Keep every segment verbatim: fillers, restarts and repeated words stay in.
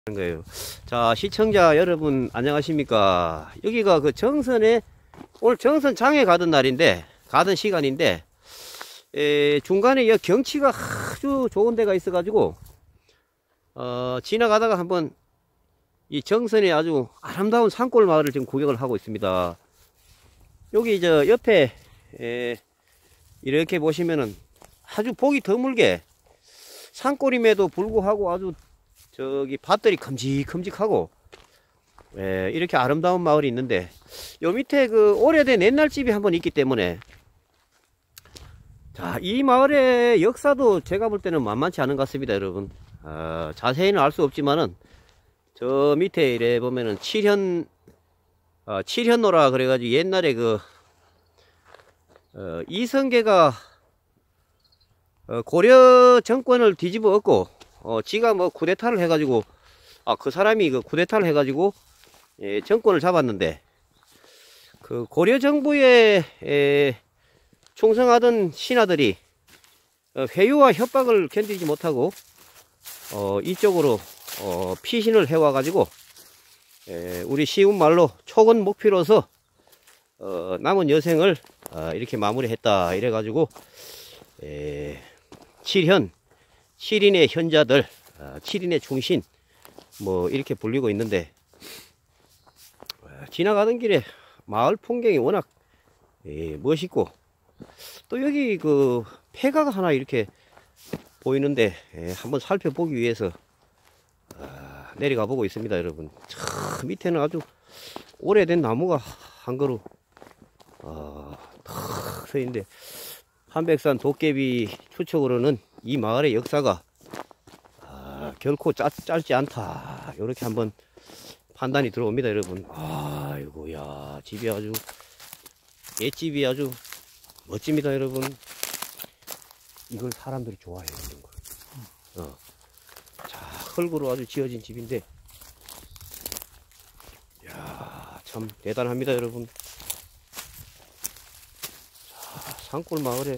거예요. 자, 시청자 여러분 안녕하십니까? 여기가 그 정선에 오늘 정선 장에 가던 날인데 가던 시간인데 에, 중간에 이 경치가 아주 좋은 데가 있어 가지고 어, 지나가다가 한번 이 정선의 아주 아름다운 산골 마을을 지금 구경을 하고 있습니다. 여기 저 옆에 에, 이렇게 보시면은 아주 보기 드물게 산골임에도 불구하고 아주 저기 밭들이 큼직큼직하고 예, 이렇게 아름다운 마을이 있는데 요 밑에 그 오래된 옛날 집이 한번 있기 때문에 자, 이 마을의 역사도 제가 볼 때는 만만치 않은 것 같습니다, 여러분. 어, 자세히는 알 수 없지만은 저 밑에 이래 보면은 칠현 어, 칠현로라 그래가지고 옛날에 그 어, 이성계가 어, 고려 정권을 뒤집어 엎고 어, 지가 뭐 쿠데타를 해가지고, 아, 그 사람이 그 쿠데타를 해가지고, 예, 정권을 잡았는데, 그 고려 정부에, 에, 충성하던 신하들이, 어, 회유와 협박을 견디지 못하고, 어, 이쪽으로, 어, 피신을 해와가지고, 에, 우리 쉬운 말로 초건 목표로서, 어, 남은 여생을, 어, 이렇게 마무리했다. 이래가지고, 에, 칠현, 칠인의 현자들, 칠인의 충신, 뭐 이렇게 불리고 있는데 지나가던 길에 마을 풍경이 워낙 예, 멋있고 또 여기 그 폐가가 하나 이렇게 보이는데 예, 한번 살펴보기 위해서 아, 내려가 보고 있습니다, 여러분. 저 밑에는 아주 오래된 나무가 한 그루 어, 탁 서 있는데 한백산 도깨비 추측으로는 이 마을의 역사가 아, 결코 짧, 짧지 않다. 이렇게 한번 판단이 들어옵니다, 여러분. 아이고야, 집이 아주 옛집이 아주 멋집니다, 여러분. 이걸 사람들이 좋아해요, 이런 걸. 어. 자, 흙으로 아주 지어진 집인데, 야, 참 대단합니다, 여러분. 자, 산골 마을에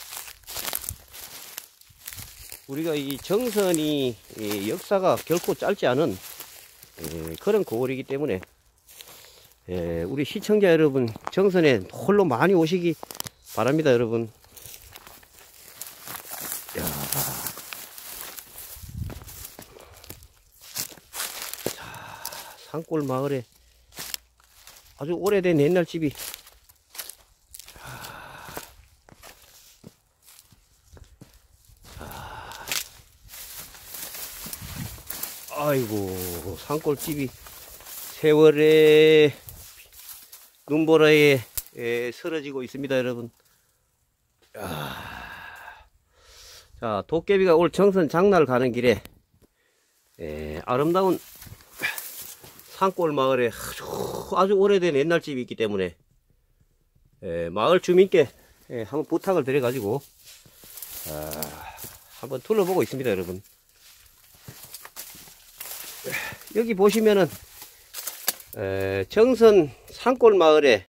우리가 이 정선이 이 역사가 결코 짧지 않은 예, 그런 고을이기 때문에 예, 우리 시청자 여러분 정선에 홀로 많이 오시기 바랍니다, 여러분. 야. 자, 산골 마을에 아주 오래된 옛날 집이 아이고, 산골집이 세월에 눈보라에 에, 쓰러지고 있습니다, 여러분. 야. 자, 도깨비가 올 정선 장날 가는 길에 에, 아름다운 산골 마을에 아주, 아주 오래된 옛날 집이 있기 때문에 에, 마을 주민께 에, 한번 부탁을 드려 가지고 아, 한번 둘러보고 있습니다, 여러분. 여기 보시면은 에, 정선 산골 마을에